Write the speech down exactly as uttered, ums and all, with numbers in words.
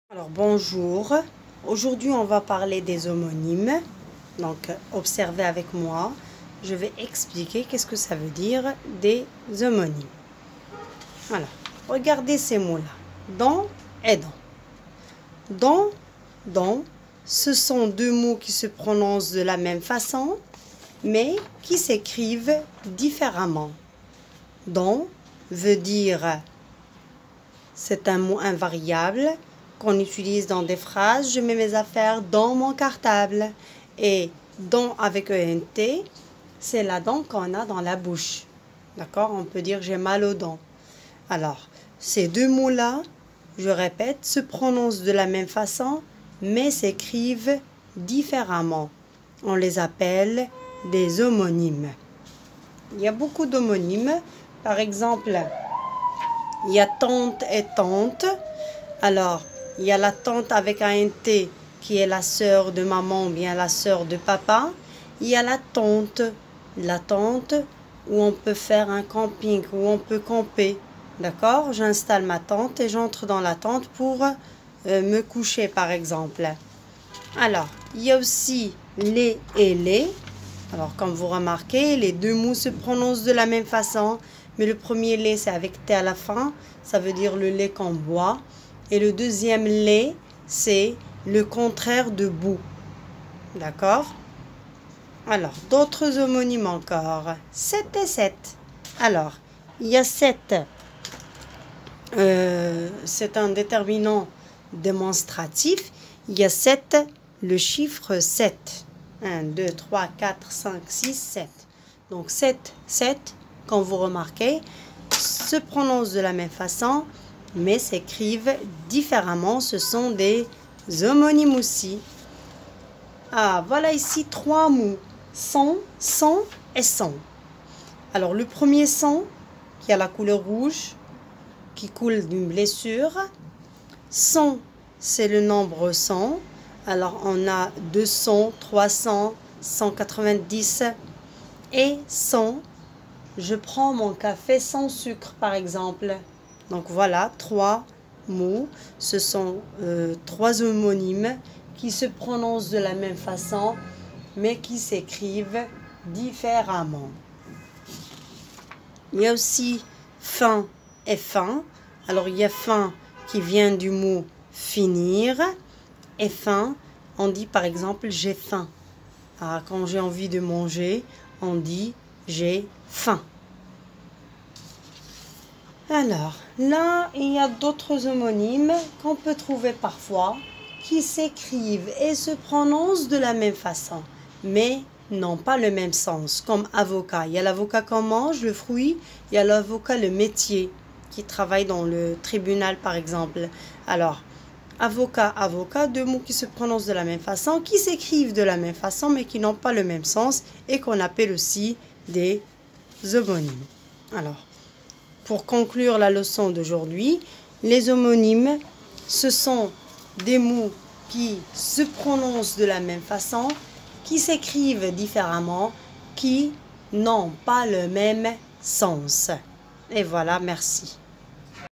Alors bonjour, aujourd'hui on va parler des homonymes, donc observez avec moi, je vais expliquer qu'est-ce que ça veut dire des homonymes. Voilà, regardez ces mots-là, dans et dans. Dans, dans, ce sont deux mots qui se prononcent de la même façon, mais qui s'écrivent différemment. Dans veut dire, c'est un mot invariable, qu'on utilise dans des phrases, je mets mes affaires dans mon cartable. Et dans avec E N T, c'est la dent qu'on a dans la bouche. D'accord? On peut dire j'ai mal aux dents. Alors, ces deux mots-là, je répète, se prononcent de la même façon, mais s'écrivent différemment. On les appelle des homonymes. Il y a beaucoup d'homonymes. Par exemple, il y a tante et tante. Alors, il y a la tante avec un T qui est la sœur de maman ou bien la sœur de papa. Il y a la tante, la tante où on peut faire un camping, où on peut camper. D'accord? J'installe ma tente et j'entre dans la tente pour euh, me coucher par exemple. Alors, il y a aussi les et les. Alors, comme vous remarquez, les deux mots se prononcent de la même façon. Mais le premier lait, c'est avec T à la fin. Ça veut dire le lait qu'on boit. Et le deuxième lait, c'est le contraire de bout. D'accord? Alors, d'autres homonymes encore. sept et sept. Alors, il y a sept. Euh, c'est un déterminant démonstratif. Il y a sept, le chiffre sept. un, deux, trois, quatre, cinq, six, sept. Donc, sept, sept, quand vous remarquez, se prononcent de la même façon, mais s'écrivent différemment. Ce sont des homonymes aussi. Ah, voilà ici trois mots. Sang, sang et sang. Alors, le premier sang, qui a la couleur rouge, qui coule d'une blessure. Sang, c'est le nombre cent. Alors, on a deux cents, trois cents, cent quatre-vingt-dix. Et cent, je prends mon café sans sucre, par exemple. Donc voilà, trois mots, ce sont euh, trois homonymes qui se prononcent de la même façon, mais qui s'écrivent différemment. Il y a aussi fin et fin. Alors il y a fin qui vient du mot finir, et fin, on dit par exemple j'ai faim. Ah, quand j'ai envie de manger, on dit j'ai faim. Alors, là, il y a d'autres homonymes qu'on peut trouver parfois qui s'écrivent et se prononcent de la même façon, mais n'ont pas le même sens, comme avocat. Il y a l'avocat qu'on mange, le fruit, il y a l'avocat, le métier, qui travaille dans le tribunal, par exemple. Alors, avocat, avocat, deux mots qui se prononcent de la même façon, qui s'écrivent de la même façon, mais qui n'ont pas le même sens et qu'on appelle aussi des homonymes. Alors, pour conclure la leçon d'aujourd'hui, les homonymes, ce sont des mots qui se prononcent de la même façon, qui s'écrivent différemment, qui n'ont pas le même sens. Et voilà, merci.